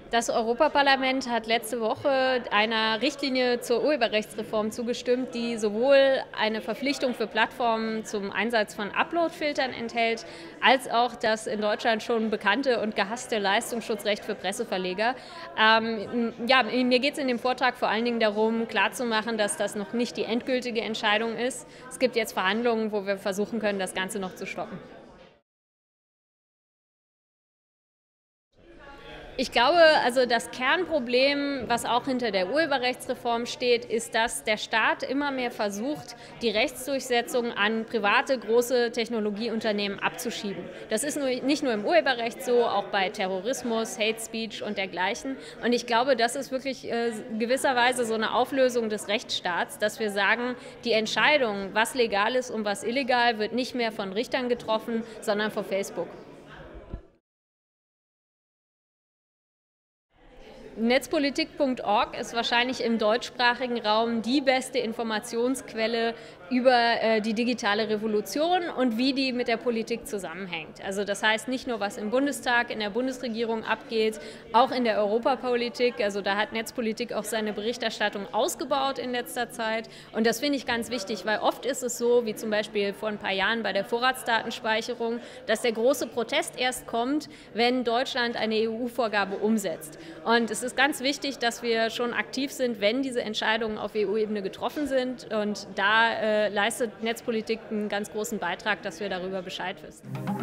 Das Europaparlament hat letzte Woche einer Richtlinie zur Urheberrechtsreform zugestimmt, die sowohl eine Verpflichtung für Plattformen zum Einsatz von Upload-Filtern enthält, als auch das in Deutschland schon bekannte und gehasste Leistungsschutzrecht für Presseverleger. Mir geht es in dem Vortrag vor allen Dingen darum, klarzumachen, dass das noch nicht die endgültige Entscheidung ist. Es gibt jetzt Verhandlungen, wo wir versuchen können, das Ganze noch zu stoppen. Ich glaube, also das Kernproblem, was auch hinter der Urheberrechtsreform steht, ist, dass der Staat immer mehr versucht, die Rechtsdurchsetzung an private große Technologieunternehmen abzuschieben. Das ist nicht nur im Urheberrecht so, auch bei Terrorismus, Hate Speech und dergleichen. Und ich glaube, das ist wirklich gewisserweise so eine Auflösung des Rechtsstaats, dass wir sagen, die Entscheidung, was legal ist und was illegal, wird nicht mehr von Richtern getroffen, sondern von Facebook. Netzpolitik.org ist wahrscheinlich im deutschsprachigen Raum die beste Informationsquelle über die digitale Revolution und wie die mit der Politik zusammenhängt. Also das heißt nicht nur, was im Bundestag, in der Bundesregierung abgeht, auch in der Europapolitik. Also da hat Netzpolitik auch seine Berichterstattung ausgebaut in letzter Zeit. Und das finde ich ganz wichtig, weil oft ist es so, wie zum Beispiel vor ein paar Jahren bei der Vorratsdatenspeicherung, dass der große Protest erst kommt, wenn Deutschland eine EU-Vorgabe umsetzt. Und es ist ganz wichtig, dass wir schon aktiv sind, wenn diese Entscheidungen auf EU-Ebene getroffen sind. Und da leistet Netzpolitik einen ganz großen Beitrag, dass wir darüber Bescheid wissen.